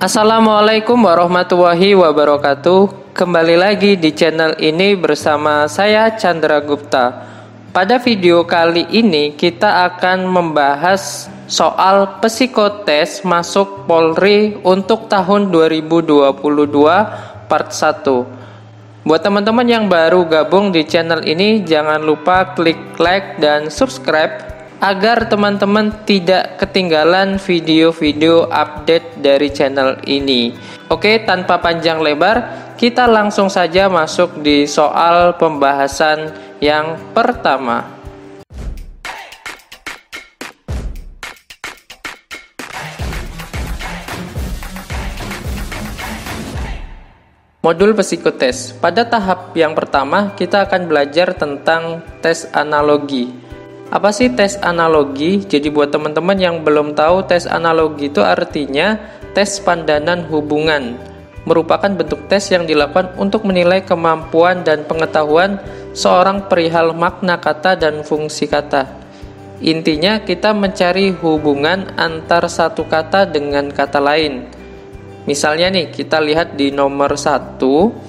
Assalamualaikum warahmatullahi wabarakatuh. Kembali lagi di channel ini bersama saya Chandra Gupta. Pada video kali ini kita akan membahas soal psikotes masuk Polri untuk tahun 2022 part 1. Buat teman-teman yang baru gabung di channel ini, jangan lupa klik like dan subscribe agar teman-teman tidak ketinggalan video-video update dari channel ini. Oke, tanpa panjang lebar, kita langsung saja masuk di soal pembahasan yang pertama. Modul psikotes. Pada tahap yang pertama, kita akan belajar tentang tes analogi. Apa sih tes analogi? Jadi buat teman-teman yang belum tahu, tes analogi itu artinya tes pandanan hubungan. Merupakan bentuk tes yang dilakukan untuk menilai kemampuan dan pengetahuan seorang perihal makna kata dan fungsi kata. Intinya kita mencari hubungan antar satu kata dengan kata lain. Misalnya nih, kita lihat di nomor 1,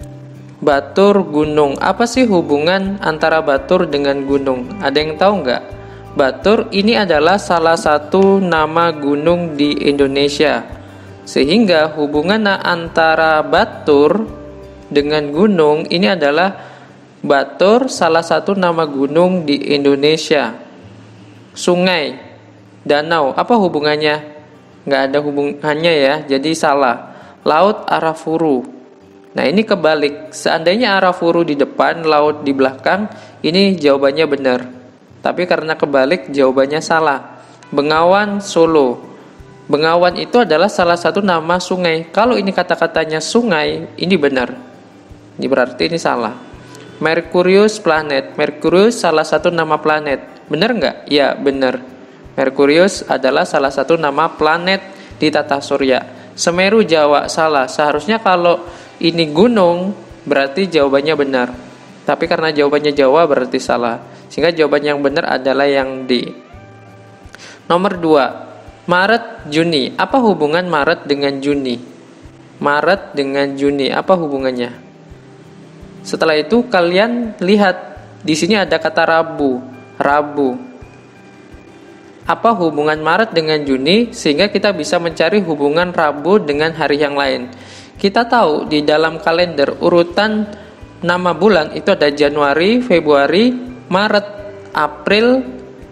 Batur gunung. Apa sih hubungan antara batur dengan gunung? Ada yang tahu nggak? Batur ini adalah salah satu nama gunung di Indonesia. Sehingga hubungan antara batur dengan gunung ini adalah batur salah satu nama gunung di Indonesia. Sungai, danau, apa hubungannya? Nggak ada hubungannya ya, jadi salah. Laut Arafuru. Nah, ini kebalik. Seandainya Arafuru di depan, laut di belakang, ini jawabannya benar. Tapi karena kebalik, jawabannya salah. Bengawan Solo. Bengawan itu adalah salah satu nama sungai. Kalau ini kata-katanya sungai, ini benar. Ini berarti ini salah. Merkurius planet. Merkurius salah satu nama planet. Benar nggak? Ya, benar. Merkurius adalah salah satu nama planet di tata surya. Semeru Jawa, salah. Seharusnya kalau ini gunung, berarti jawabannya benar. Tapi karena jawabannya Jawa, berarti salah. Sehingga jawaban yang benar adalah yang D. Nomor 2, Maret, Juni. Apa hubungan Maret dengan Juni? Maret dengan Juni, apa hubungannya? Setelah itu kalian lihat, di sini ada kata Rabu. Rabu. Apa hubungan Maret dengan Juni? Sehingga kita bisa mencari hubungan Rabu dengan hari yang lain. Kita tahu di dalam kalender urutan nama bulan itu ada Januari, Februari, Maret, April,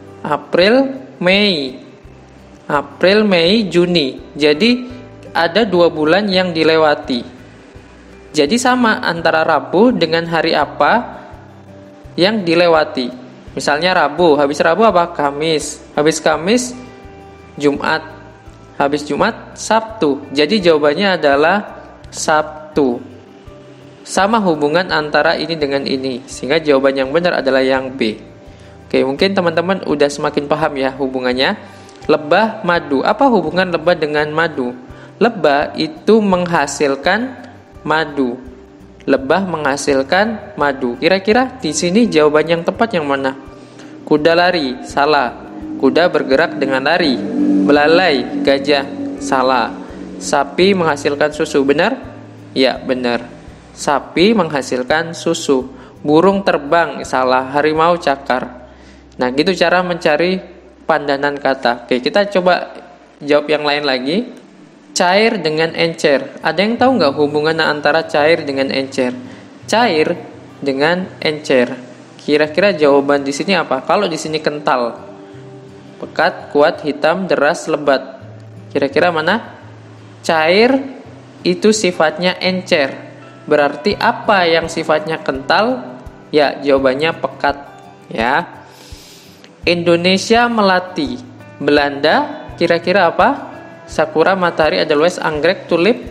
Mei. April, Mei, Juni. Jadi ada 2 bulan yang dilewati. Jadi sama antara Rabu dengan hari apa yang dilewati. Misalnya Rabu, habis Rabu apa? Kamis. Habis Kamis, Jumat. Habis Jumat, Sabtu. Jadi jawabannya adalah Sabtu. Sama hubungan antara ini dengan ini. Sehingga jawaban yang benar adalah yang B. Oke, mungkin teman-teman udah semakin paham ya hubungannya. Lebah, madu. Apa hubungan lebah dengan madu? Lebah itu menghasilkan madu. Lebah menghasilkan madu. Kira-kira di sini jawaban yang tepat yang mana? Kuda lari, salah. Kuda bergerak dengan lari. Belalai, gajah, salah. Sapi menghasilkan susu, benar? Ya, benar. Sapi menghasilkan susu. Burung terbang, salah. Harimau cakar. Nah, gitu cara mencari pandanan kata. Oke, kita coba jawab yang lain lagi. Cair dengan encer. Ada yang tahu nggak hubungan antara cair dengan encer? Cair dengan encer. Kira-kira jawaban di sini apa? Kalau di sini kental, pekat, kuat, hitam, deras, lebat. Kira-kira mana? Cair itu sifatnya encer. Berarti apa yang sifatnya kental? Ya, jawabannya pekat. Ya. Indonesia melati. Belanda, kira-kira apa? Sakura, matahari, edelweiss, anggrek, tulip.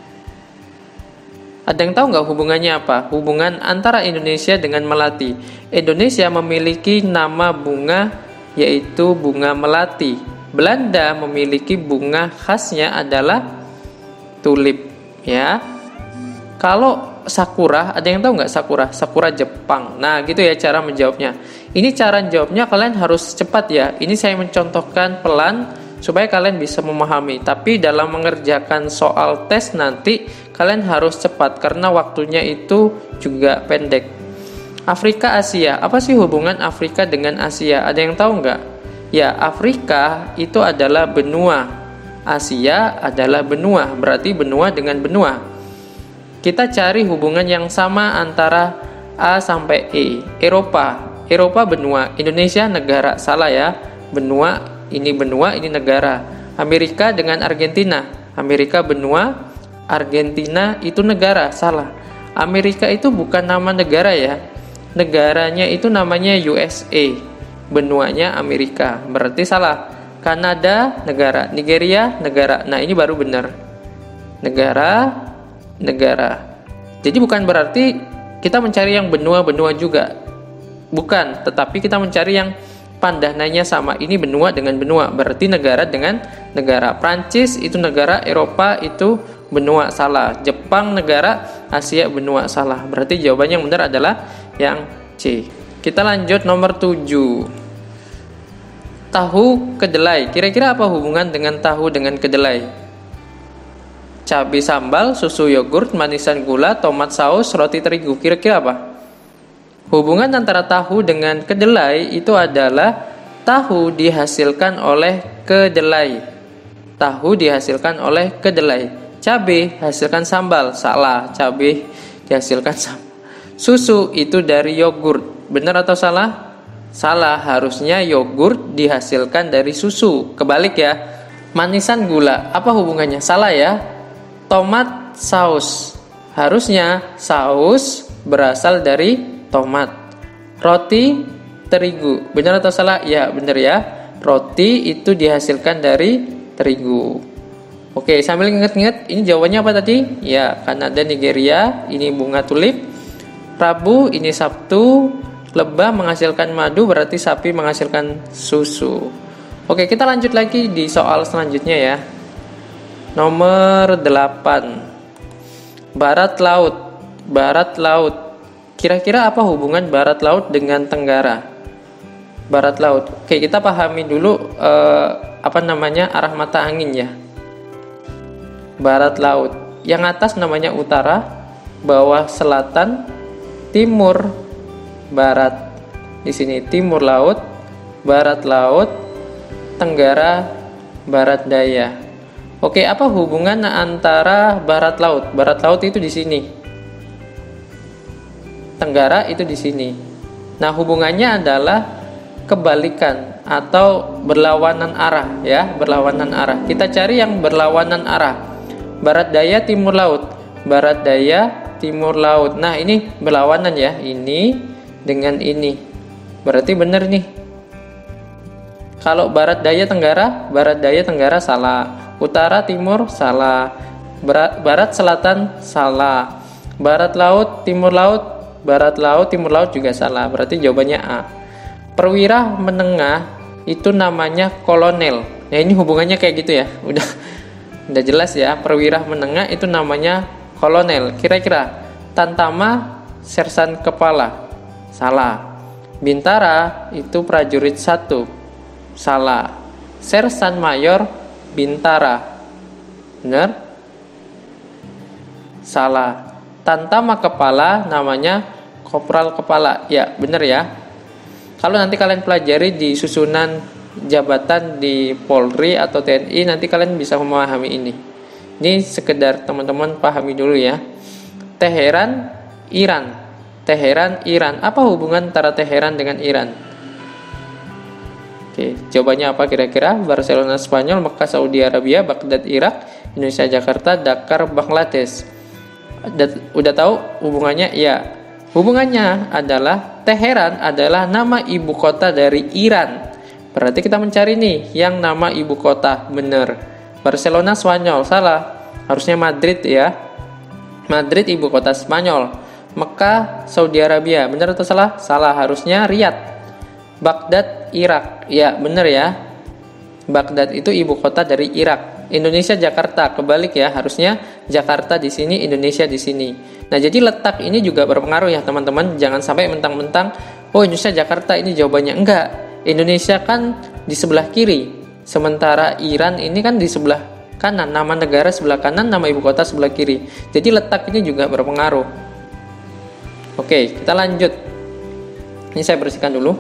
Ada yang tahu nggak hubungannya apa? Hubungan antara Indonesia dengan melati. Indonesia memiliki nama bunga yaitu bunga melati. Belanda memiliki bunga khasnya adalah tulip, ya. Kalau sakura, ada yang tahu nggak sakura? Sakura Jepang. Nah, gitu ya cara menjawabnya. Ini cara jawabnya kalian harus cepat ya. Ini saya mencontohkan pelan supaya kalian bisa memahami. Tapi dalam mengerjakan soal tes nanti kalian harus cepat karena waktunya itu juga pendek. Afrika Asia, apa sih hubungan Afrika dengan Asia? Ada yang tahu nggak? Ya, Afrika itu adalah benua, Asia adalah benua, berarti benua dengan benua. Kita cari hubungan yang sama antara A sampai E. Eropa benua, Indonesia negara, salah ya. Benua, ini negara. Amerika dengan Argentina, Amerika benua, Argentina itu negara, salah. Amerika itu bukan nama negara ya. Negaranya itu namanya USA, benuanya Amerika, berarti salah. Kanada negara, Nigeria negara. Nah, ini baru benar. Negara. Jadi bukan berarti kita mencari yang benua-benua juga. Bukan, tetapi kita mencari yang pandangannya sama. Ini benua dengan benua, berarti negara dengan negara. Prancis itu negara, Eropa itu benua, salah. Jepang negara, Asia benua, salah. Berarti jawabannya yang benar adalah yang C. Kita lanjut nomor 7. Tahu kedelai. Kira-kira apa hubungan dengan tahu dengan kedelai? Cabai sambal, susu yogurt, manisan gula, tomat saus, roti terigu. Kira-kira apa? Hubungan antara tahu dengan kedelai itu adalah tahu dihasilkan oleh kedelai. Tahu dihasilkan oleh kedelai. Cabai hasilkan sambal, salah. Cabai dihasilkan sambal. Susu itu dari yogurt, benar atau salah? Salah, harusnya yogurt dihasilkan dari susu. Kebalik ya. Manisan gula, apa hubungannya? Salah ya. Tomat saus, harusnya saus berasal dari tomat. Roti terigu, benar atau salah? Ya, benar ya. Roti itu dihasilkan dari terigu. Oke, sambil ingat-ingat, ini jawabannya apa tadi? Ya, Kanada, Nigeria, ini bunga tulip. Rabu, ini Sabtu. Lebah menghasilkan madu, berarti sapi menghasilkan susu. Oke, kita lanjut lagi di soal selanjutnya ya. Nomor 8. Barat laut. Kira-kira apa hubungan barat laut dengan tenggara? Barat laut. Oke, kita pahami dulu arah mata angin ya. Barat laut. Yang atas namanya utara, bawah selatan, timur, barat. Di sini timur laut, barat laut, tenggara, barat daya. Oke, apa hubungan antara barat laut? Barat laut itu di sini. Tenggara itu di sini. Nah, hubungannya adalah kebalikan atau berlawanan arah ya, berlawanan arah. Kita cari yang berlawanan arah. Barat daya, timur laut. Barat daya, timur laut. Nah, ini berlawanan ya, ini dengan ini. Berarti benar nih. Kalau barat daya tenggara salah. Utara timur salah. Barat selatan salah. Barat laut, timur laut juga salah. Berarti jawabannya A. Perwira menengah itu namanya kolonel. Nah, ini hubungannya kayak gitu ya. Udah jelas ya. Perwira menengah itu namanya kolonel. Kira-kira Tantama sersan kepala, salah. Bintara itu prajurit 1, salah. Sersan mayor Bintara, benar? Salah. Tantama kepala namanya kopral kepala, ya benar ya. Kalau nanti kalian pelajari di susunan jabatan di Polri atau TNI, nanti kalian bisa memahami ini. Ini sekedar teman-teman pahami dulu ya. Teheran, Iran. Apa hubungan antara Teheran dengan Iran? Oke, jawabannya apa kira-kira? Barcelona Spanyol, Mekah Saudi Arabia, Baghdad Irak, Indonesia Jakarta, Dakar Bangladesh. Udah tahu hubungannya? Ya. Hubungannya adalah Teheran adalah nama ibu kota dari Iran. Berarti kita mencari nih yang nama ibu kota, bener. Barcelona Spanyol, salah. Harusnya Madrid ya. Madrid ibu kota Spanyol. Mekah Saudi Arabia, benar atau salah? Salah, harusnya Riyadh. Baghdad Irak, ya benar ya. Baghdad itu ibu kota dari Irak. Indonesia Jakarta, kebalik ya, harusnya Jakarta di sini, Indonesia di sini. Nah, jadi letak ini juga berpengaruh ya teman-teman. Jangan sampai mentang-mentang, oh Indonesia Jakarta ini jawabannya. Enggak, Indonesia kan di sebelah kiri, Sementara Iran ini kan di sebelah kanan, nama negara sebelah kanan, nama ibu kota sebelah kiri. Jadi letak ini juga berpengaruh. Oke, kita lanjut. Ini saya bersihkan dulu.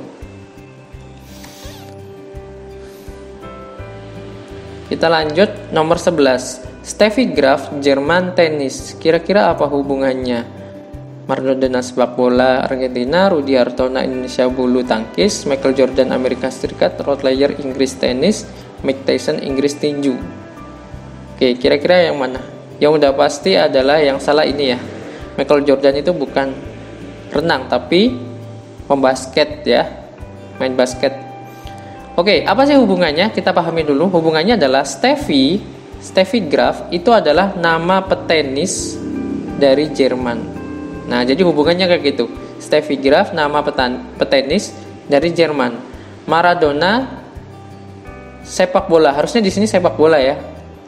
Kita lanjut nomor 11. Steffi Graf, Jerman tenis. Kira-kira apa hubungannya? Maradona sepak bola Argentina, Rudy Hartona Indonesia bulu tangkis, Michael Jordan Amerika Serikat, Rottweiler Inggris tenis, Mike Tyson Inggris tinju. Oke, kira-kira yang mana? Yang udah pasti adalah yang salah ini ya. Michael Jordan itu bukan renang tapi pembasket ya, main basket. Oke, apa sih hubungannya? Kita pahami dulu. Hubungannya adalah Steffi Graf itu adalah nama petenis dari Jerman. Nah, jadi hubungannya kayak gitu. Steffi Graf nama petenis dari Jerman. Maradona sepak bola. Harusnya di sini sepak bola ya.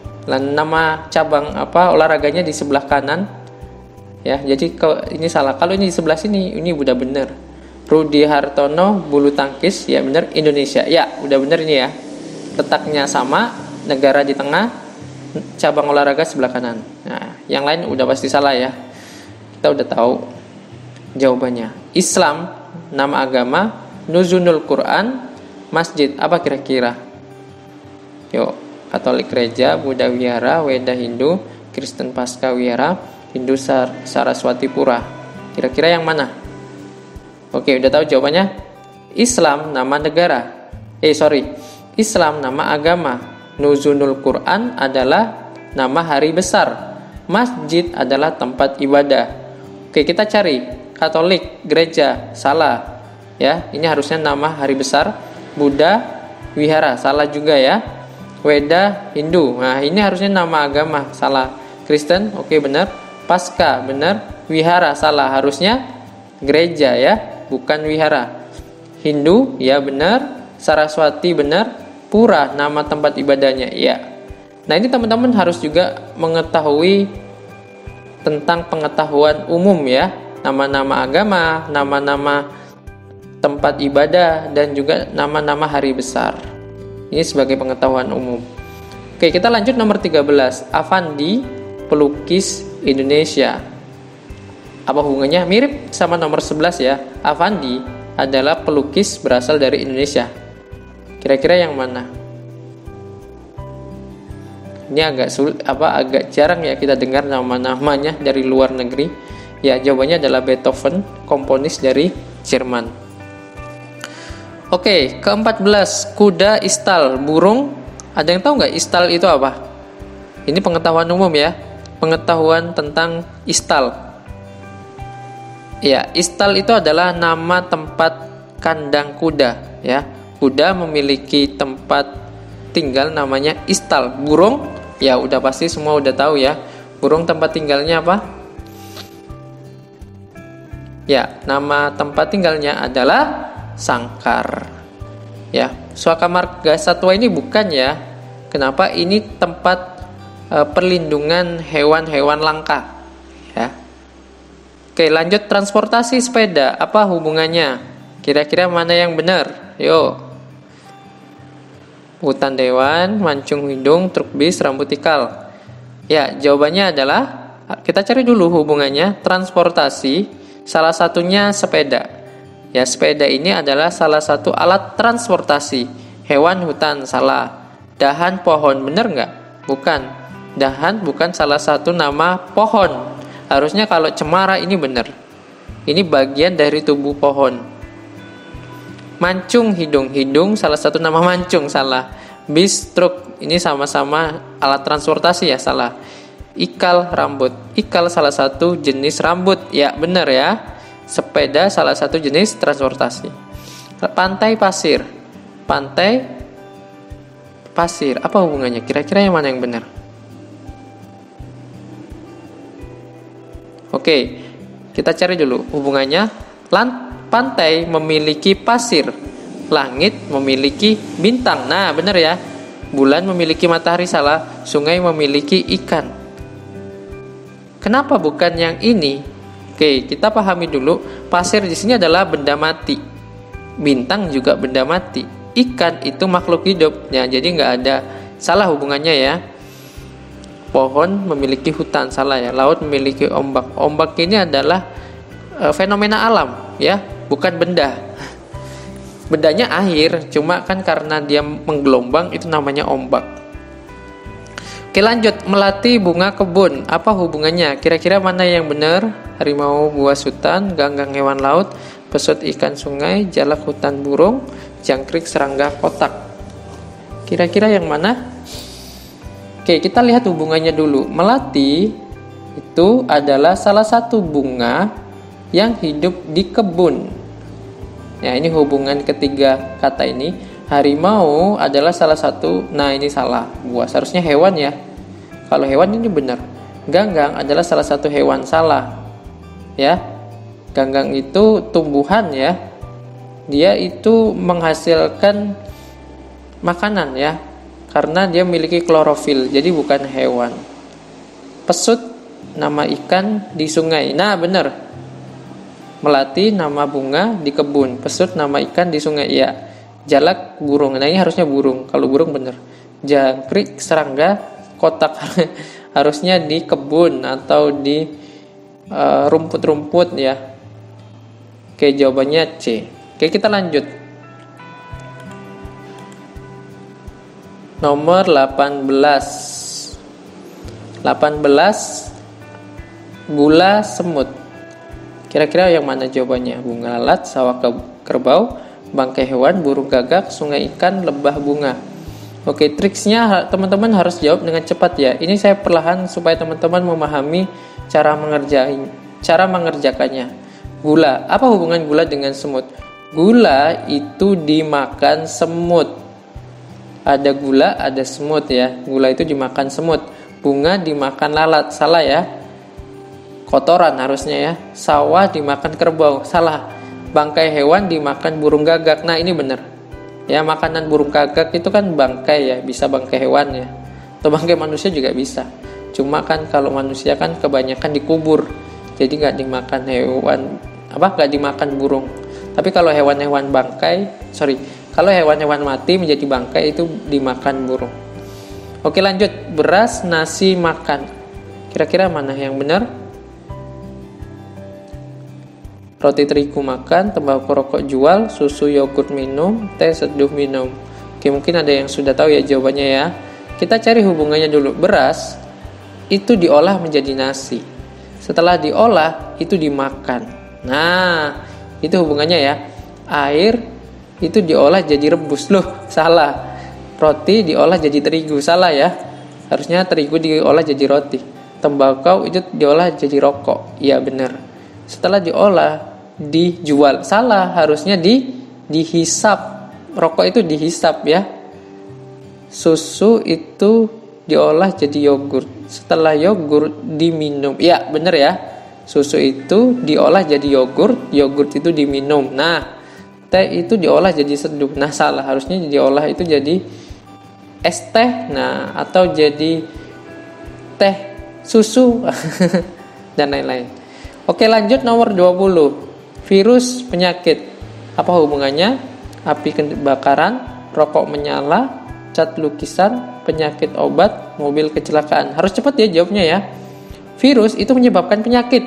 Nama cabang olahraganya di sebelah kanan. Ya, jadi ini salah. Kalau ini di sebelah sini, ini udah bener. Rudy Hartono bulu tangkis, ya bener, Indonesia. Ya, udah bener ini ya. Letaknya sama, negara di tengah, cabang olahraga sebelah kanan. Nah, yang lain udah pasti salah ya. Kita udah tahu jawabannya. Islam, nama agama, Nuzulul Quran, masjid, apa kira-kira? Yuk, Katolik gereja, Buddha wihara, Weda Hindu, Kristen Pasca wihara, Hindu Saraswati Pura. Kira-kira yang mana? Oke, udah tahu jawabannya? Islam, nama negara. Islam, nama agama. Nuzulul Quran adalah nama hari besar. Masjid adalah tempat ibadah. Oke, kita cari Katolik, gereja, salah. Ya, ini harusnya nama hari besar. Buddha, wihara, salah juga ya. Weda, Hindu. Nah, ini harusnya nama agama, salah. Kristen, oke benar. Pasca, benar. Wihara, salah. Harusnya gereja ya, bukan wihara. Hindu, ya benar. Saraswati, benar. Pura, nama tempat ibadahnya, ya. Nah, ini teman-teman harus juga mengetahui tentang pengetahuan umum ya, nama-nama agama, nama-nama tempat ibadah, dan juga nama-nama hari besar. Ini sebagai pengetahuan umum. Oke, kita lanjut nomor 13. Avandi, pelukis Indonesia. Apa hubungannya? Mirip sama nomor 11 ya. Avandi adalah pelukis berasal dari Indonesia. Kira-kira yang mana? Ini agak jarang ya kita dengar nama-namanya dari luar negeri. Ya, jawabannya adalah Beethoven, komponis dari Jerman. Oke, ke-14, kuda istal, burung. Ada yang tahu nggak istal itu apa? Ini pengetahuan umum ya, pengetahuan tentang istal. Ya, istal itu adalah nama tempat kandang kuda ya. Kuda memiliki tempat tinggal namanya istal. Burung, ya udah pasti semua udah tahu ya. Burung tempat tinggalnya apa? Ya, nama tempat tinggalnya adalah sangkar. Ya, Suaka Marga Satwa ini bukan ya. Kenapa? Ini tempat perlindungan hewan-hewan langka. Ya. Oke, lanjut transportasi sepeda. Apa hubungannya? Kira-kira mana yang benar? Yuk. Hutan Dewan, Mancung Hidung, truk bis, rambut ikal. Ya, jawabannya adalah, kita cari dulu hubungannya. Transportasi, salah satunya sepeda. Ya, sepeda ini adalah salah satu alat transportasi. Hewan hutan, salah. Dahan pohon, bener nggak? Bukan. Dahan bukan salah satu nama pohon. Harusnya kalau cemara ini bener. Ini bagian dari tubuh pohon. Mancung hidung, hidung salah satu nama mancung, salah. Bis, truk, ini sama-sama alat transportasi ya, salah. Ikal, rambut, ikal salah satu jenis rambut, ya benar ya. Sepeda salah satu jenis transportasi. Pantai pasir, pantai pasir, apa hubungannya? Kira-kira yang mana yang benar? Oke, kita cari dulu hubungannya. Pantai memiliki pasir, langit memiliki bintang. Nah, benar ya. Bulan memiliki matahari, salah. Sungai memiliki ikan. Kenapa bukan yang ini? Oke, kita pahami dulu. Pasir di sini adalah benda mati. Bintang juga benda mati. ikan itu makhluk hidup ya, jadi nggak ada salah hubungannya ya. Pohon memiliki hutan, salah ya. Laut memiliki ombak. Ombak ini adalah fenomena alam ya, bukan benda. Bendanya air, cuma kan karena dia menggelombang itu namanya ombak. Oke, lanjut. Melati, bunga, kebun, apa hubungannya? Kira-kira mana yang benar? Harimau, buas hutan, ganggang hewan laut, pesut ikan sungai, jalak hutan burung, jangkrik serangga kotak. Kira-kira yang mana? Oke, kita lihat hubungannya dulu. Melati itu adalah salah satu bunga yang hidup di kebun. Ya, ini hubungan ketiga kata ini. Harimau adalah salah satu, nah ini salah. Buas harusnya hewan ya. Kalau hewan ini benar. Ganggang adalah salah satu hewan, salah. Ya. Ganggang itu tumbuhan ya. Dia itu menghasilkan makanan ya. Karena dia memiliki klorofil, jadi bukan hewan. Pesut, nama ikan di sungai. Nah, benar. Melati, nama bunga di kebun. Pesut, nama ikan di sungai. Ya. Jalak, burung. Nah, ini harusnya burung. Kalau burung benar. Jangkrik, serangga, kotak. Harusnya di kebun atau di rumput-rumput ya. Oke, jawabannya C. Oke, kita lanjut. Nomor 18. Gula semut. Kira-kira yang mana jawabannya? Bunga lalat, sawah kerbau, bangkai hewan, burung gagak, sungai ikan, lebah bunga. Oke, triksnya teman-teman harus jawab dengan cepat ya. Ini saya perlahan supaya teman-teman memahami cara mengerjakannya. Gula. Apa hubungan gula dengan semut? Gula itu dimakan semut. Ada gula, ada semut ya. Gula itu dimakan semut. Bunga dimakan lalat, salah ya. Kotoran harusnya ya. Sawah dimakan kerbau, salah. Bangkai hewan dimakan burung gagak. Nah, ini benar. Ya, makanan burung gagak itu kan bangkai ya, bisa bangkai hewan ya. Atau bangkai manusia juga bisa. Cuma kan kalau manusia kan kebanyakan dikubur. Jadi nggak dimakan nggak dimakan burung. Tapi kalau hewan-hewan kalau hewan-hewan mati menjadi bangkai itu dimakan burung. Oke, lanjut. Beras, nasi, makan. Kira-kira mana yang benar? Roti terigu makan, tembakau rokok jual, susu yogurt minum, teh seduh minum. Oke, mungkin ada yang sudah tahu ya jawabannya ya. Kita cari hubungannya dulu. Beras itu diolah menjadi nasi. Setelah diolah itu dimakan. Nah, itu hubungannya ya. Air itu diolah jadi rebus. Loh, salah. Roti diolah jadi terigu, salah ya. Harusnya terigu diolah jadi roti. Tembakau itu diolah jadi rokok. Iya, benar. Setelah diolah dijual, salah. Harusnya dihisap. Rokok itu dihisap ya. Susu itu diolah jadi yogurt. Setelah yogurt diminum. Iya, benar ya. Susu itu diolah jadi yogurt. Yogurt itu diminum. Nah, teh itu diolah jadi seduh. Nah, salah. Harusnya diolah itu jadi es teh. Nah, atau jadi teh susu dan lain-lain. Oke, lanjut nomor 20. Virus, penyakit. Apa hubungannya? Api kebakaran, rokok menyala, cat lukisan, penyakit obat, mobil kecelakaan. Harus cepat ya jawabnya ya. Virus itu menyebabkan penyakit.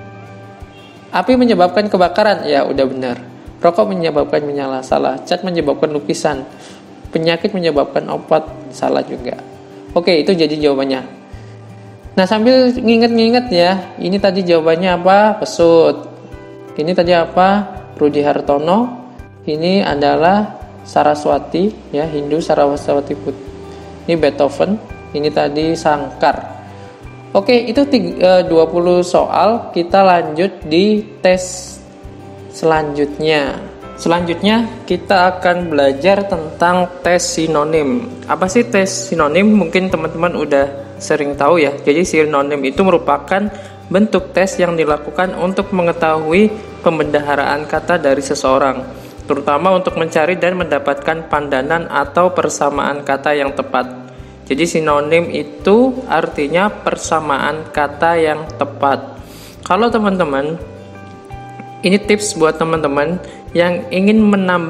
Api menyebabkan kebakaran. Ya, udah benar. Rokok menyebabkan menyala, salah. Cat menyebabkan lukisan. Penyakit menyebabkan obat, salah juga. Oke, itu jadi jawabannya. Nah, sambil nginget-nginget ya. Ini tadi jawabannya apa? Pesut. Ini tadi apa? Rudi Hartono. Ini adalah Saraswati ya, Hindu Saraswati Putri. Ini Beethoven. Ini tadi Sangkar. Oke, itu 20 soal. Kita lanjut di tes selanjutnya. Selanjutnya kita akan belajar tentang tes sinonim. Apa sih tes sinonim? Mungkin teman-teman udah sering tahu ya. Jadi sinonim itu merupakan bentuk tes yang dilakukan untuk mengetahui pembendaharaan kata dari seseorang, terutama untuk mencari dan mendapatkan pandanan atau persamaan kata yang tepat. Jadi sinonim itu artinya persamaan kata yang tepat. Kalau teman-teman, ini tips buat teman-teman yang ingin menambah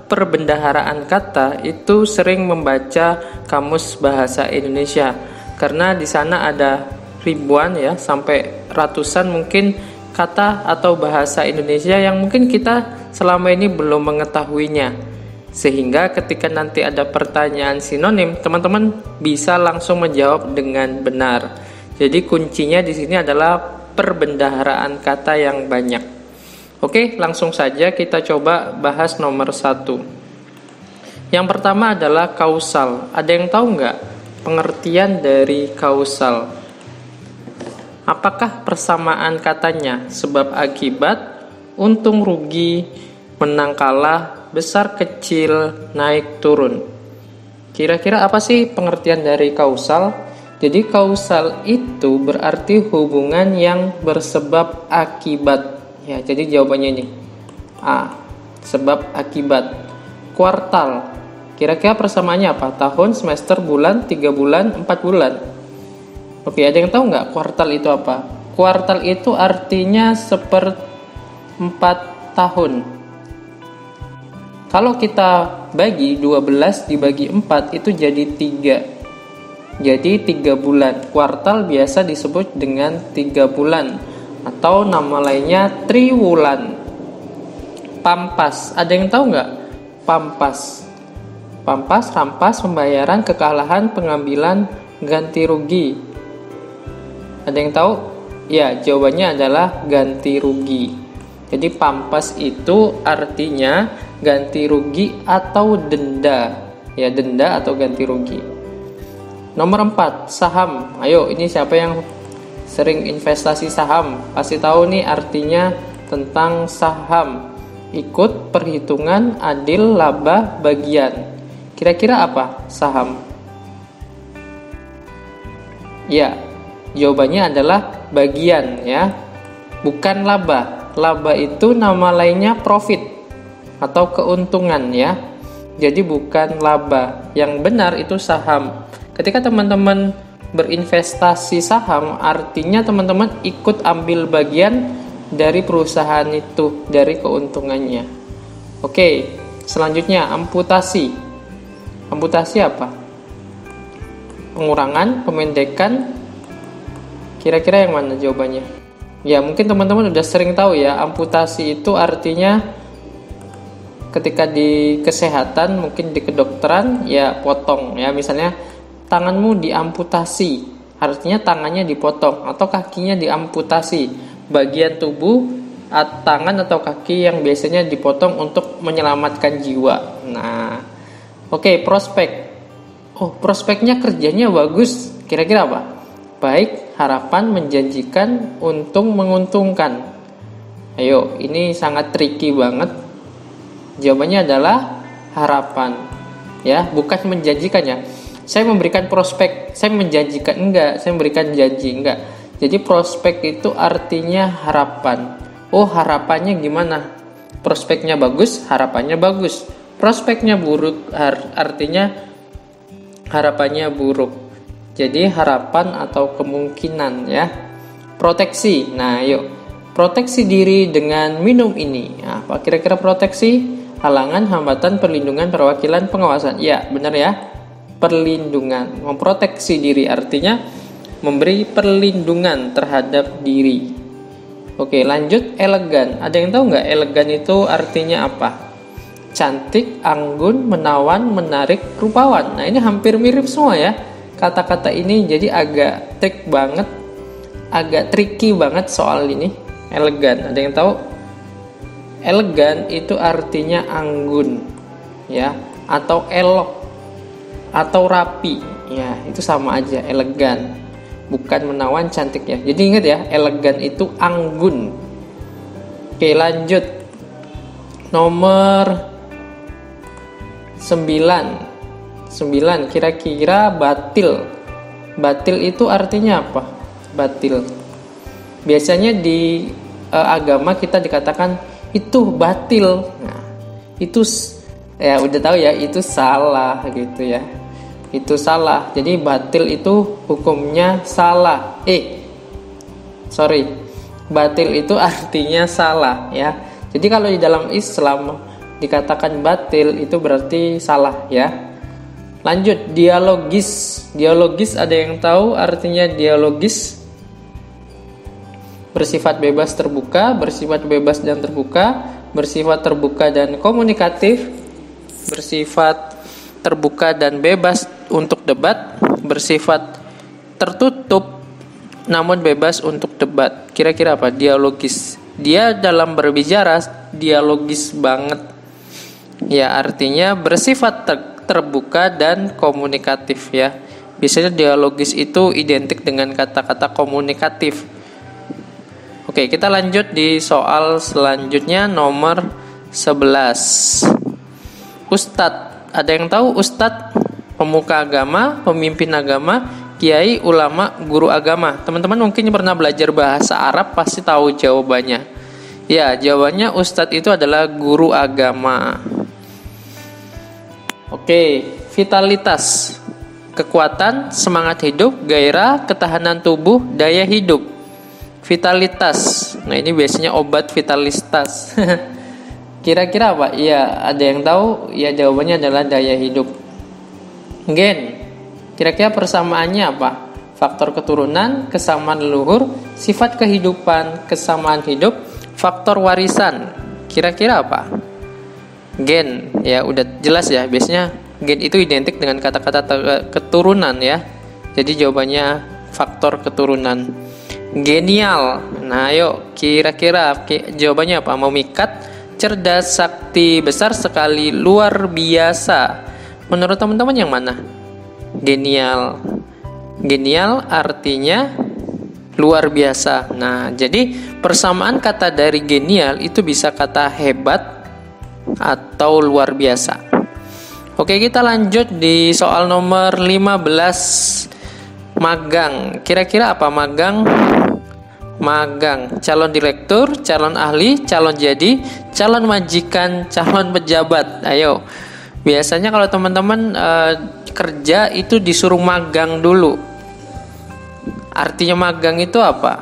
perbendaharaan kata itu sering membaca Kamus Bahasa Indonesia, karena di sana ada ribuan ya, sampai ratusan mungkin kata atau bahasa Indonesia yang mungkin kita selama ini belum mengetahuinya. Sehingga ketika nanti ada pertanyaan sinonim, teman-teman bisa langsung menjawab dengan benar. Jadi kuncinya di sini adalah perbendaharaan kata yang banyak. Oke, langsung saja kita coba bahas nomor 1. Yang pertama adalah kausal. Ada yang tahu nggak pengertian dari kausal? Apakah persamaan katanya sebab akibat, untung rugi, menang kalah, besar kecil, naik turun? Kira-kira apa sih pengertian dari kausal? Jadi kausal itu berarti hubungan yang bersebab akibat. Ya, jadi jawabannya ini A, sebab akibat. Kuartal, kira-kira persamaannya apa? Tahun, semester, bulan, 3 bulan, 4 bulan. Oke, ada yang tahu nggak kuartal itu apa? Kuartal itu artinya 1/4 tahun. Kalau kita bagi 12 dibagi 4 itu jadi 3. Jadi 3 bulan. Kuartal biasa disebut dengan 3 bulan. Atau nama lainnya triwulan. Pampas. Ada yang tahu nggak? Pampas. Pampas, rampas, pembayaran, kekalahan, pengambilan, ganti rugi. Ada yang tahu? Ya, jawabannya adalah ganti rugi. Jadi pampas itu artinya ganti rugi atau denda. Ya, denda atau ganti rugi. Nomor 4, saham. Ayo, ini siapa yang sering investasi saham? Pasti tahu nih artinya tentang saham. Ikut perhitungan adil laba bagian. Kira-kira apa saham? Ya, jawabannya adalah bagian ya. Bukan laba. Laba itu nama lainnya profit atau keuntungan ya. Jadi bukan laba. Yang benar itu saham. Ketika teman-teman berinvestasi saham, artinya teman-teman ikut ambil bagian dari perusahaan itu, dari keuntungannya. Oke, selanjutnya amputasi. Amputasi apa? Pengurangan, pemendekan. Kira-kira yang mana jawabannya? Ya, mungkin teman-teman udah sering tahu ya, amputasi itu artinya ketika di kesehatan, mungkin di kedokteran, ya potong ya. Misalnya tanganmu diamputasi, artinya tangannya dipotong, atau kakinya diamputasi, bagian tubuh tangan atau kaki yang biasanya dipotong untuk menyelamatkan jiwa. Nah, oke, prospek. Oh, prospeknya kerjanya bagus. Kira-kira apa? Baik, harapan, menjanjikan, untung, menguntungkan. Ayo, ini sangat tricky banget. Jawabannya adalah harapan. Ya, bukan menjanjikan ya. Saya memberikan prospek, saya menjanjikan enggak, saya memberikan janji enggak. Jadi prospek itu artinya harapan. Oh, harapannya gimana? Prospeknya bagus, harapannya bagus. Prospeknya buruk, artinya harapannya buruk. Jadi harapan atau kemungkinan ya. Proteksi. Nah, yuk. Proteksi diri dengan minum ini. Nah, apa kira-kira proteksi? Halangan, hambatan, perlindungan, perwakilan, pengawasan. Ya, benar ya. Perlindungan. Memproteksi diri artinya memberi perlindungan terhadap diri. Oke, lanjut elegan. Ada yang tahu nggak elegan itu artinya apa? Cantik, anggun, menawan, menarik, rupawan. Nah, ini hampir mirip semua ya. Kata-kata ini jadi agak tricky banget soal ini. Elegan, ada yang tahu? Elegan itu artinya anggun ya, atau elok, atau rapi ya, itu sama aja, elegan. Bukan menawan, cantik ya. Jadi ingat ya, elegan itu anggun. Oke, lanjut. Nomor 9, kira-kira batil. Batil itu artinya apa? Batil. Biasanya di agama kita dikatakan itu batil. Nah, itu ya udah tahu ya, itu salah gitu ya. Itu salah. Jadi batil itu hukumnya salah. Batil itu artinya salah ya. Jadi kalau di dalam Islam dikatakan batil itu berarti salah ya. Lanjut, dialogis. Dialogis ada yang tahu artinya dialogis? Bersifat bebas terbuka, bersifat bebas dan terbuka, bersifat terbuka dan komunikatif, bersifat terbuka dan bebas untuk debat, bersifat tertutup namun bebas untuk debat. Kira-kira apa? Dialogis. Dia dalam berbicara dialogis banget. Ya, artinya bersifat terbuka dan komunikatif ya. Biasanya dialogis itu identik dengan kata-kata komunikatif. Oke, kita lanjut di soal selanjutnya nomor 11. Ustadz. Ada yang tahu Ustadz? Pemuka agama, pemimpin agama, kiai, ulama, guru agama. Teman-teman mungkin pernah belajar bahasa Arab pasti tahu jawabannya. Ya, jawabannya Ustadz itu adalah guru agama. Oke, vitalitas. Kekuatan, semangat hidup, gairah, ketahanan tubuh, daya hidup. Vitalitas. Nah, ini biasanya obat vitalitas. Kira-kira apa? Iya, ada yang tahu? Ya, jawabannya adalah daya hidup. Gen. Kira-kira persamaannya apa? Faktor keturunan, kesamaan leluhur, sifat kehidupan, kesamaan hidup, faktor warisan. Kira-kira apa? Gen. Ya, udah jelas ya. Biasanya gen itu identik dengan kata-kata keturunan ya. Jadi jawabannya faktor keturunan. Genial. Nah, ayo kira-kira jawabannya apa? Memikat, cerdas, sakti, besar sekali, luar biasa. Menurut teman-teman yang mana? Genial. Genial artinya luar biasa. Nah, jadi persamaan kata dari genial itu bisa kata hebat atau luar biasa. Oke, kita lanjut di soal nomor 15. Magang. Kira-kira apa magang? Magang. Calon direktur, calon ahli, calon jadi, calon majikan, calon pejabat. Ayo. Biasanya kalau teman-teman kerja itu disuruh magang dulu. Artinya magang itu apa?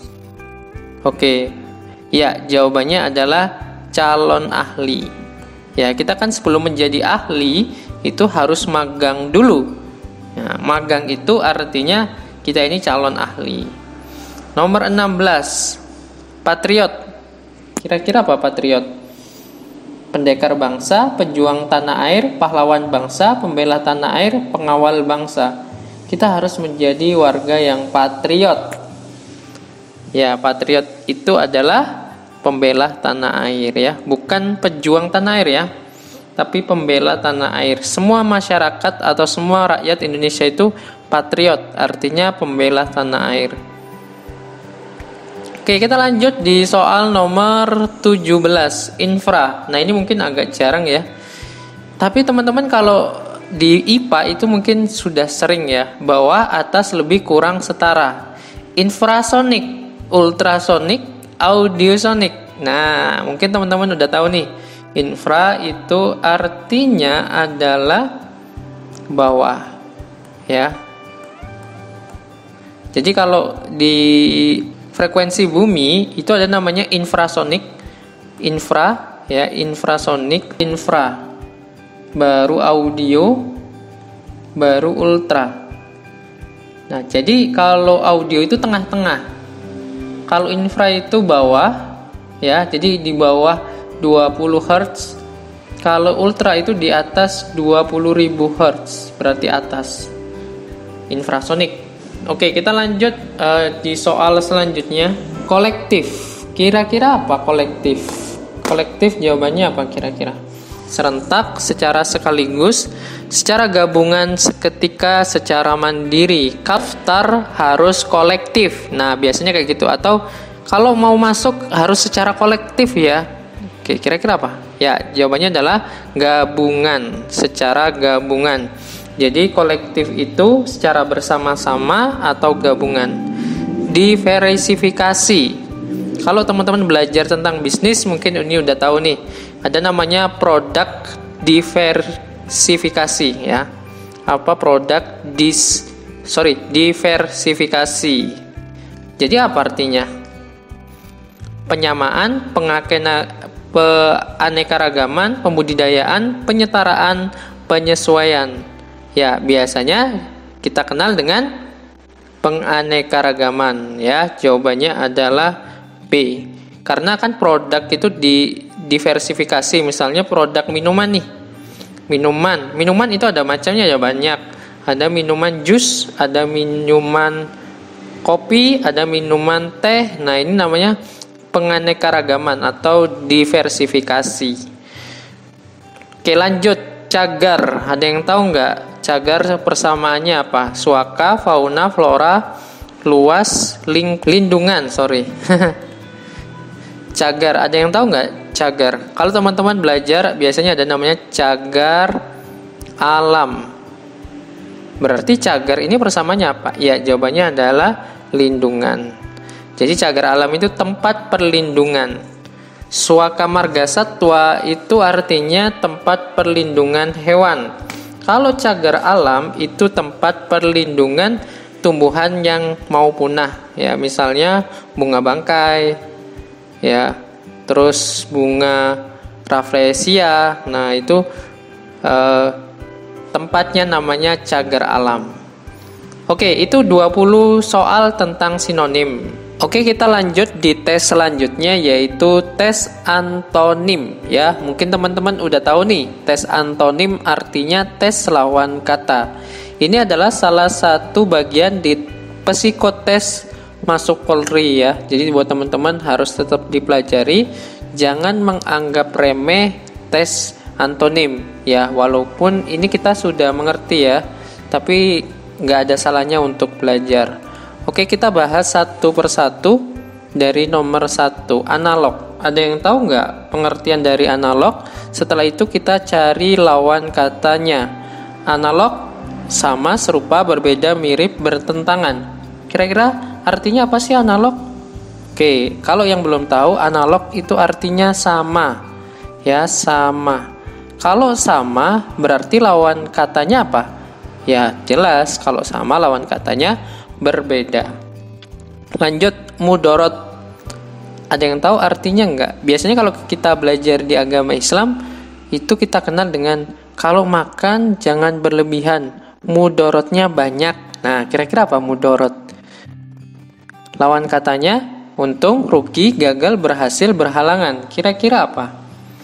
Oke. Ya, jawabannya adalah calon ahli. Ya, kita kan sebelum menjadi ahli itu harus magang dulu. Nah, magang itu artinya kita ini calon ahli. Nomor 16. Patriot. Kira-kira apa patriot? Pendekar bangsa, pejuang tanah air, pahlawan bangsa, pembela tanah air, pengawal bangsa. Kita harus menjadi warga yang patriot. Ya, patriot itu adalah pembela tanah air ya, bukan pejuang tanah air ya, tapi pembela tanah air. Semua masyarakat atau semua rakyat Indonesia itu patriot, artinya pembela tanah air. Oke, kita lanjut di soal nomor 17, infra. Nah, ini mungkin agak jarang ya. Tapi teman-teman kalau di IPA itu mungkin sudah sering ya, bawah atas lebih kurang setara. Infrasonik, ultrasonik, audiosonik. Nah, mungkin teman-teman udah tahu nih. Infra itu artinya adalah bawah ya. Jadi kalau di frekuensi bumi itu ada namanya infrasonik, infra ya, infrasonik, infra, baru audio, baru ultra. Nah, jadi kalau audio itu tengah-tengah, kalau infra itu bawah ya, jadi di bawah 20 Hz. Kalau ultra itu di atas 20.000 Hz, berarti atas. Infrasonik. Oke, kita lanjut di soal selanjutnya. Kolektif. Kira-kira apa kolektif? Kolektif jawabannya apa kira-kira? Serentak, secara sekaligus, secara gabungan, seketika, secara mandiri. Daftar harus kolektif. Nah, biasanya kayak gitu. Atau kalau mau masuk harus secara kolektif ya. Oke, kira-kira apa? Ya, jawabannya adalah gabungan, secara gabungan. Jadi kolektif itu secara bersama-sama atau gabungan. Diversifikasi. Kalau teman-teman belajar tentang bisnis mungkin ini udah tahu nih. Ada namanya produk diversifikasi ya. Apa produk diversifikasi. Jadi apa artinya? Penyamaan, keanekaragaman, pembudidayaan, penyetaraan, penyesuaian. Ya, biasanya kita kenal dengan penganekaragaman ya. Jawabannya adalah B. Karena kan produk itu diversifikasi, misalnya produk minuman nih. Minuman itu ada macamnya ya, banyak. Ada minuman jus, ada minuman kopi, ada minuman teh. Nah, ini namanya penganekaragaman atau diversifikasi. Oke, lanjut. Cagar. Ada yang tahu nggak? Cagar persamaannya apa? Suaka, fauna, flora, luas, lindungan. Cagar. Ada yang tahu nggak? Cagar. Kalau teman-teman belajar, biasanya ada namanya cagar alam. Berarti cagar ini persamaannya apa? Ya, jawabannya adalah lindungan. Jadi cagar alam itu tempat perlindungan. Suaka marga satwa itu artinya tempat perlindungan hewan. Kalau cagar alam itu tempat perlindungan tumbuhan yang mau punah. Ya, misalnya bunga bangkai, ya, terus bunga rafflesia. Nah, itu tempatnya namanya cagar alam. Oke, itu 20 soal tentang sinonim. Oke, kita lanjut di tes selanjutnya, yaitu tes antonim ya. Mungkin teman-teman udah tahu nih, tes antonim artinya tes lawan kata. Ini adalah salah satu bagian di psikotes masuk Polri ya. Jadi buat teman-teman harus tetap dipelajari, jangan menganggap remeh tes antonim ya. Walaupun ini kita sudah mengerti ya, tapi nggak ada salahnya untuk belajar. Oke, kita bahas satu persatu. Dari nomor 1, analog. Ada yang tahu nggak pengertian dari analog? Setelah itu kita cari lawan katanya. Analog sama, serupa, berbeda, mirip, bertentangan. Kira-kira artinya apa sih analog? Oke, kalau yang belum tahu, analog itu artinya sama. Ya, sama. Kalau sama berarti lawan katanya apa? Ya, jelas kalau sama lawan katanya berbeda. Lanjut, mudorot. Ada yang tahu artinya enggak? Biasanya kalau kita belajar di agama Islam, itu kita kenal dengan kalau makan jangan berlebihan, mudorotnya banyak. Nah, kira-kira apa mudorot? Lawan katanya untung, rugi, gagal, berhasil, berhalangan. Kira-kira apa?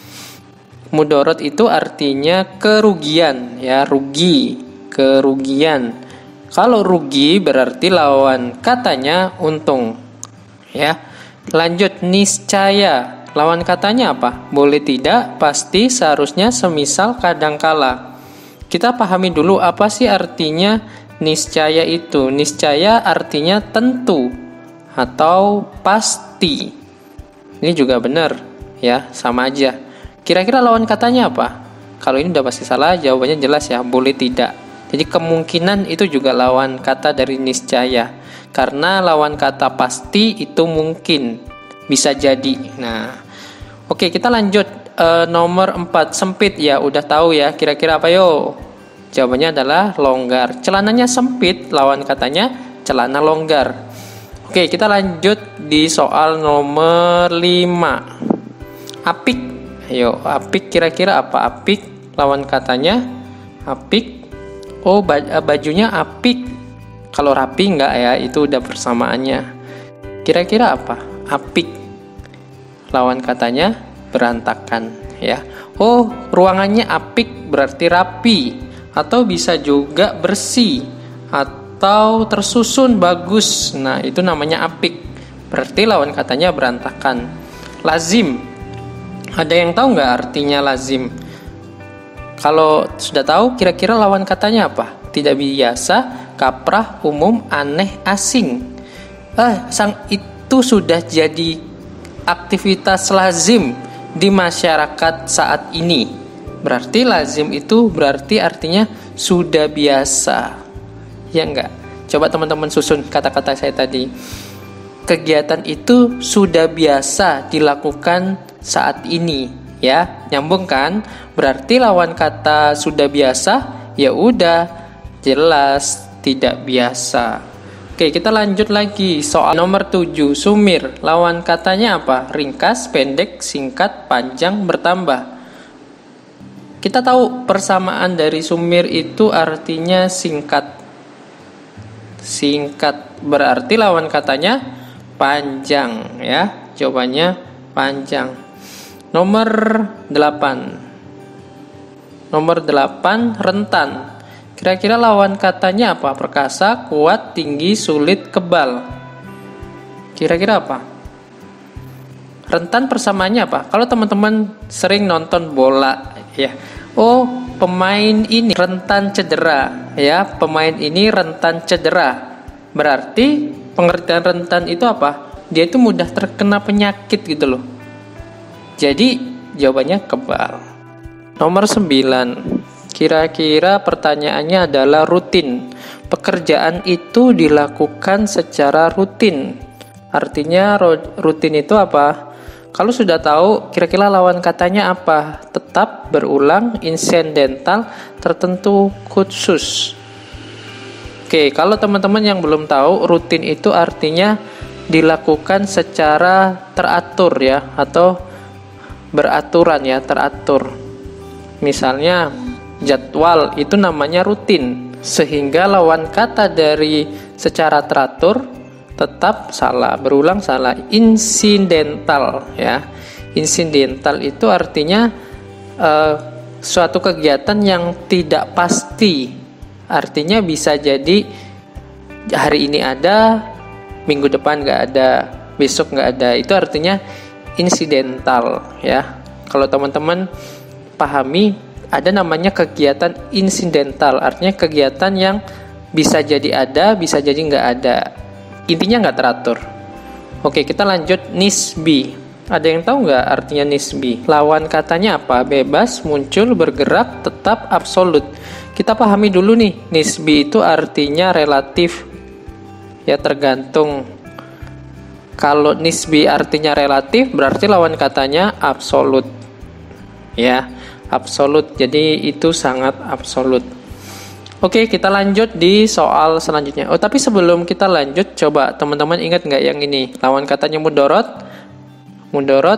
Mudorot itu artinya kerugian, ya, rugi, kerugian. Kalau rugi berarti lawan katanya untung. Ya. Lanjut, niscaya. Lawan katanya apa? Boleh tidak, pasti, seharusnya, semisal, kadangkala. Kita pahami dulu apa sih artinya niscaya itu. Niscaya artinya tentu atau pasti. Ini juga benar, ya, sama aja. Kira-kira lawan katanya apa? Kalau ini udah pasti salah, jawabannya jelas ya, boleh tidak. Jadi kemungkinan itu juga lawan kata dari niscaya. Karena lawan kata pasti itu mungkin, bisa jadi. Nah, oke, kita lanjut. Nomor 4, sempit ya, udah tahu ya. Kira-kira apa yo? Jawabannya adalah longgar. Celananya sempit, lawan katanya celana longgar. Oke, kita lanjut di soal nomor 5. Apik. Ayo, apik kira-kira apa? Apik, lawan katanya apik. Oh, bajunya apik. Kalau rapi enggak ya, itu udah persamaannya. Kira-kira apa? Apik. Lawan katanya berantakan ya. Oh, ruangannya apik berarti rapi, atau bisa juga bersih atau tersusun bagus. Nah, itu namanya apik. Berarti lawan katanya berantakan. Lazim. Ada yang tahu nggak artinya lazim? Kalau sudah tahu, kira-kira lawan katanya apa? Tidak biasa, kaprah, umum, aneh, asing. Itu sudah jadi aktivitas lazim di masyarakat saat ini. Berarti lazim itu berarti artinya sudah biasa. Ya enggak? Coba teman-teman susun kata-kata saya tadi. Kegiatan itu sudah biasa dilakukan saat ini. Ya, nyambung kan? Berarti lawan kata sudah biasa, ya udah jelas tidak biasa. Oke, kita lanjut lagi. Soal nomor 7, sumir. Lawan katanya apa? Ringkas, pendek, singkat, panjang, bertambah. Kita tahu persamaan dari sumir itu artinya singkat. Singkat berarti lawan katanya panjang, ya. Jawabannya panjang. Nomor 8. Nomor 8, rentan. Kira-kira lawan katanya apa? Perkasa, kuat, tinggi, sulit, kebal. Kira-kira apa? Rentan persamaannya apa? Kalau teman-teman sering nonton bola, ya. Oh, pemain ini rentan cedera, ya. Pemain ini rentan cedera. Berarti pengertian rentan itu apa? Dia itu mudah terkena penyakit gitu loh. Jadi jawabannya kebal. Nomor 9. Kira-kira pertanyaannya adalah rutin. Pekerjaan itu dilakukan secara rutin. Artinya rutin itu apa? Kalau sudah tahu, kira-kira lawan katanya apa? Tetap, berulang, insidental, tertentu, khusus. Oke, kalau teman-teman yang belum tahu, rutin itu artinya dilakukan secara teratur ya, atau beraturan ya, teratur. Misalnya jadwal itu namanya rutin, sehingga lawan kata dari secara teratur tetap salah, berulang salah. Insidental ya. Insidental itu artinya suatu kegiatan yang tidak pasti. Artinya bisa jadi hari ini ada, minggu depan nggak ada, besok nggak ada. Itu artinya insidental ya. Kalau teman-teman pahami, ada namanya kegiatan insidental, artinya kegiatan yang bisa jadi ada, bisa jadi nggak ada. Intinya nggak teratur. Oke, kita lanjut nisbi. Ada yang tahu nggak artinya nisbi? Lawan katanya apa? Bebas, muncul, bergerak, tetap, absolut. Kita pahami dulu nih, nisbi itu artinya relatif. Ya, tergantung. Kalau nisbi artinya relatif, berarti lawan katanya absolut. Ya, absolut. Jadi itu sangat absolut. Oke, kita lanjut di soal selanjutnya. Oh, tapi sebelum kita lanjut, coba teman-teman ingat nggak yang ini? Lawan katanya mudorot. Mudorot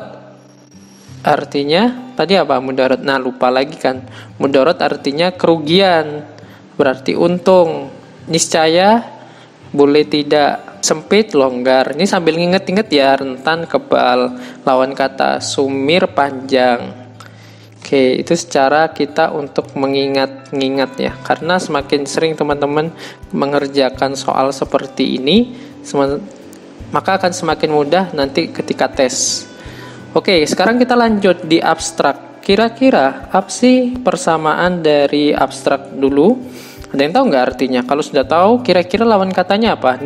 artinya tadi apa? Mudorot. Nah, lupa lagi kan. Mudorot artinya kerugian. Berarti untung. Niscaya, boleh tidak, sempit, longgar. Ini sambil nginget-inget ya, rentan, kebal. Lawan kata sumir, panjang. Oke, itu secara kita untuk mengingat-ingat ya. Karena semakin sering teman-teman mengerjakan soal seperti ini, maka akan semakin mudah nanti ketika tes. Oke, sekarang kita lanjut di abstrak. Kira-kira apa sih persamaan dari abstrak dulu? Ada yang tahu nggak artinya? Kalau sudah tahu, kira-kira lawan katanya apa?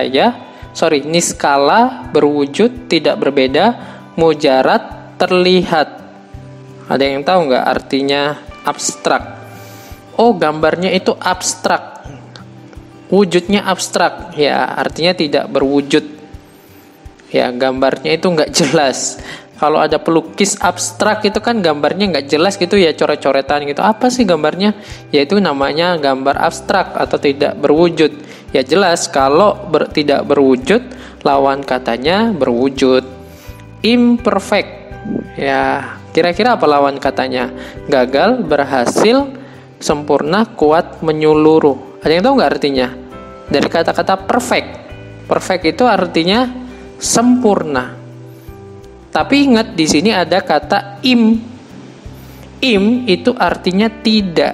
Niskala, berwujud, tidak berbeda, mujarad, terlihat. Ada yang tahu nggak artinya abstrak? Oh, gambarnya itu abstrak. Wujudnya abstrak. Ya, artinya tidak berwujud. Ya, gambarnya itu nggak jelas. Kalau ada pelukis abstrak itu kan gambarnya nggak jelas gitu ya, coret-coretan gitu. Apa sih gambarnya? Ya, itu namanya gambar abstrak atau tidak berwujud. Ya jelas kalau tidak berwujud, lawan katanya berwujud. Imperfect. Ya, kira-kira apa lawan katanya? Gagal, berhasil, sempurna, kuat, menyeluruh. Ada yang tahu nggak artinya? Dari kata-kata perfect. Perfect itu artinya sempurna. Tapi ingat di sini ada kata im. Im itu artinya tidak.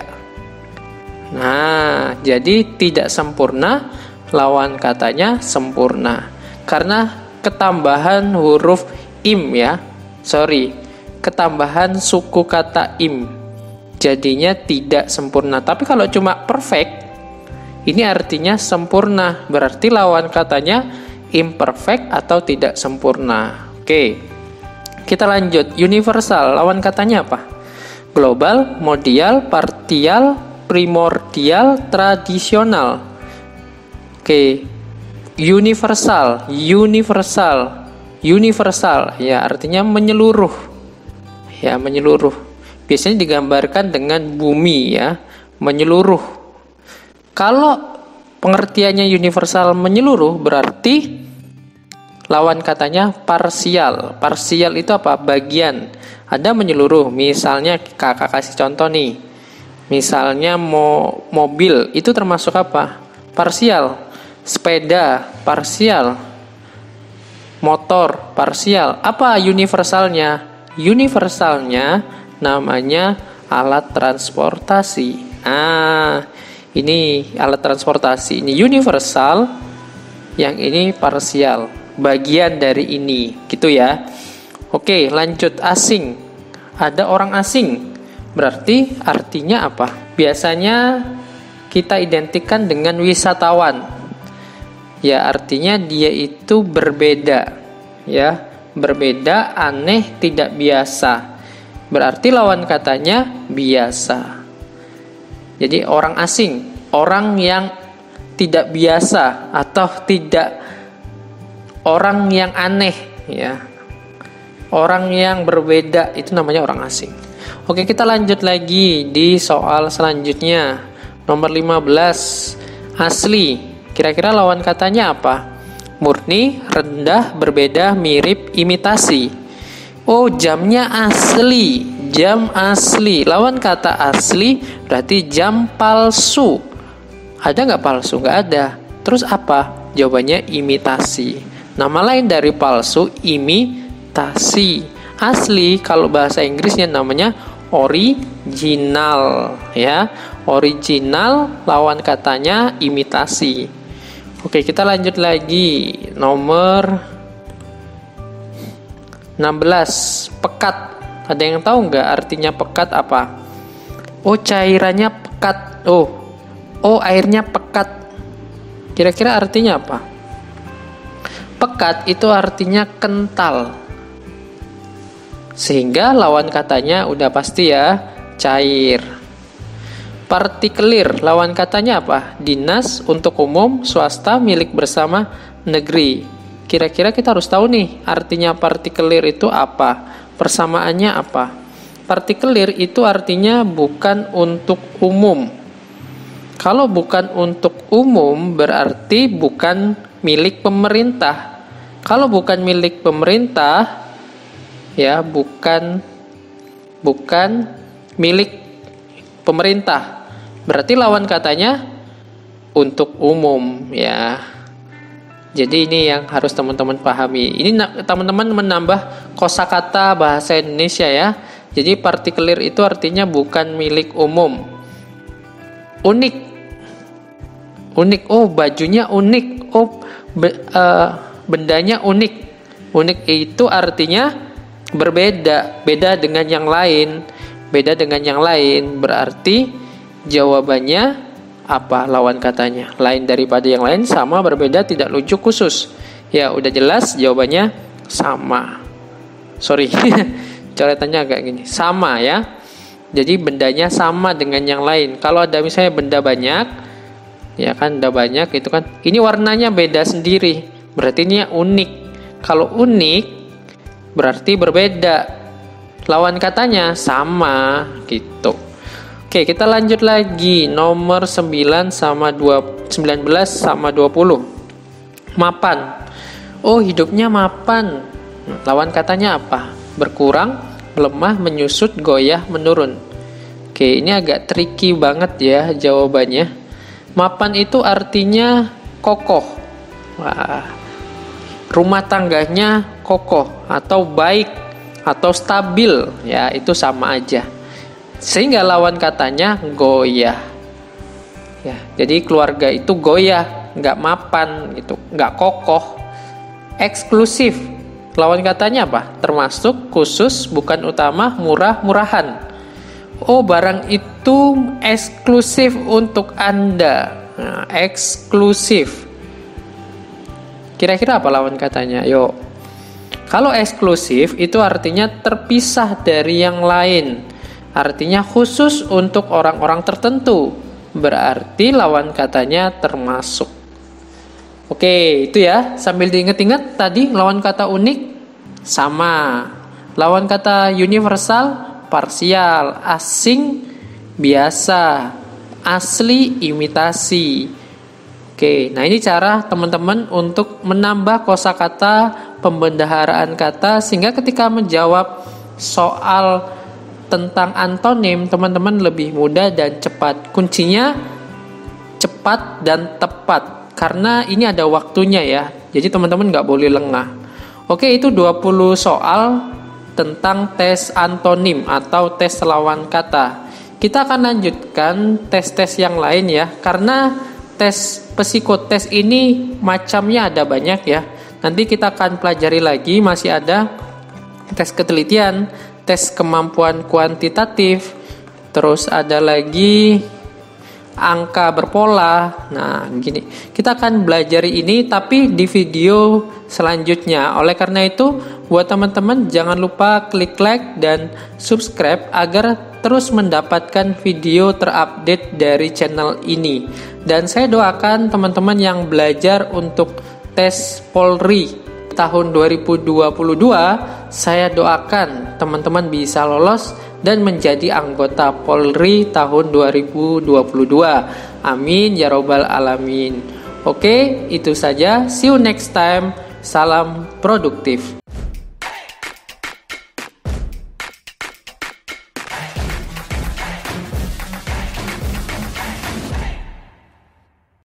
Nah, jadi tidak sempurna, lawan katanya sempurna. Karena ketambahan huruf im ya. Ketambahan suku kata im. Jadinya tidak sempurna. Tapi kalau cuma perfect, ini artinya sempurna. Berarti lawan katanya imperfect atau tidak sempurna. Oke. Kita lanjut. Universal, lawan katanya apa? Global, mondial, partial, primordial, tradisional. Oke. Universal ya artinya menyeluruh. Ya, menyeluruh. Biasanya digambarkan dengan bumi ya, menyeluruh. Kalau pengertiannya universal menyeluruh, berarti lawan katanya parsial. Parsial itu apa? Bagian. Ada menyeluruh. Misalnya kakak kasih contoh nih. Misalnya mobil itu termasuk apa? Parsial. Sepeda parsial. Motor parsial. Apa universalnya? Universalnya namanya alat transportasi. Ini alat transportasi. Ini universal, yang ini parsial, bagian dari ini, gitu ya. Oke, lanjut. Asing. Ada orang asing. Berarti artinya apa? Biasanya kita identikan dengan wisatawan. Ya, artinya dia itu berbeda. Ya, berbeda, aneh, tidak biasa. Berarti lawan katanya biasa. Jadi orang asing, orang yang tidak biasa atau tidak, orang yang aneh, ya. Orang yang berbeda itu namanya orang asing. Oke, kita lanjut lagi di soal selanjutnya. Nomor 15, asli. Kira-kira lawan katanya apa? Murni, rendah, berbeda, mirip, imitasi. Oh, jamnya asli. Jam asli. Lawan kata asli berarti jam palsu. Ada nggak palsu? Nggak ada. Terus apa? Jawabannya imitasi. Nama lain dari palsu, imitasi. Asli kalau bahasa Inggrisnya namanya original, ya. Original, lawan katanya imitasi. Oke, kita lanjut lagi. Nomor 16, pekat. Ada yang tahu nggak artinya pekat apa? Oh, cairannya pekat. Oh, airnya pekat. Kira-kira artinya apa? Pekat itu artinya kental. Sehingga lawan katanya udah pasti ya, cair. Partikelir, lawan katanya apa? Dinas, untuk umum, swasta, milik bersama, negeri. Kira-kira kita harus tahu nih, artinya partikelir itu apa? Persamaannya apa? Partikelir itu artinya bukan untuk umum. Kalau bukan untuk umum berarti bukan milik pemerintah. Kalau bukan milik pemerintah, ya bukan milik pemerintah. Berarti lawan katanya untuk umum, ya. Jadi ini yang harus teman-teman pahami. Ini teman-teman menambah kosakata bahasa Indonesia ya. Jadi partikelir itu artinya bukan milik umum. Unik. Oh, bajunya unik. Oh, bendanya unik. Unik itu artinya berbeda, beda dengan yang lain. Beda dengan yang lain berarti jawabannya apa lawan katanya? Lain daripada yang lain, sama, berbeda, tidak lucu, khusus. Ya, udah jelas jawabannya sama. Sorry, coretannya agak gini. Sama ya. Jadi bendanya sama dengan yang lain. Kalau ada misalnya benda banyak, ya kan, benda banyak itu kan, ini warnanya beda sendiri. Berarti ini unik. Kalau unik berarti berbeda. Lawan katanya sama gitu. Oke, kita lanjut lagi. Nomor 19 sama 20. Mapan. Oh, hidupnya mapan. Lawan katanya apa? Berkurang, melemah, menyusut, goyah, menurun. Oke, ini agak tricky banget ya jawabannya. Mapan itu artinya kokoh. Wah, rumah tangganya kokoh atau baik atau stabil, ya itu sama aja. Sehingga lawan katanya goyah. Ya, jadi keluarga itu goyah, nggak mapan, gitu, nggak kokoh. Eksklusif, lawan katanya apa? Termasuk, khusus, bukan utama, murah, murahan. Oh, barang itu eksklusif untuk Anda. Nah, eksklusif. Kira-kira apa lawan katanya? Yuk. Kalau eksklusif itu artinya terpisah dari yang lain. Artinya khusus untuk orang-orang tertentu. Berarti lawan katanya termasuk. Oke, itu ya. Sambil diingat-ingat tadi lawan kata unik sama. Lawan kata universal parsial, asing biasa, asli imitasi. Oke, nah ini cara teman-teman untuk menambah kosakata, pembendaharaan kata, sehingga ketika menjawab soal tentang antonim, teman-teman lebih mudah dan cepat. Kuncinya cepat dan tepat, karena ini ada waktunya ya. Jadi teman-teman nggak boleh lengah. Oke, itu 20 soal tentang tes antonim atau tes lawan kata. Kita akan lanjutkan tes-tes yang lain ya, karena tes psikotes ini macamnya ada banyak ya. Nanti kita akan pelajari lagi, masih ada tes ketelitian, tes kemampuan kuantitatif, terus ada lagi angka berpola. Nah, gini. Kita akan belajar ini tapi di video selanjutnya. Oleh karena itu, buat teman-teman jangan lupa klik like dan subscribe agar terus mendapatkan video terupdate dari channel ini. Dan saya doakan teman-teman yang belajar untuk tes Polri tahun 2022, saya doakan teman-teman bisa lolos dan menjadi anggota Polri tahun 2022. Amin ya robbal alamin. Oke, itu saja. See you next time. Salam produktif.